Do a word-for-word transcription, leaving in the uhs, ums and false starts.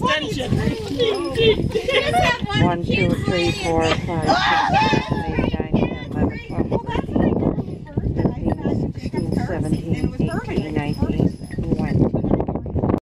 extension. One, two, three, four, five, six, seven, eight, nine, ten, eleven, twelve, thirteen, sixteen, seventeen, eighteen,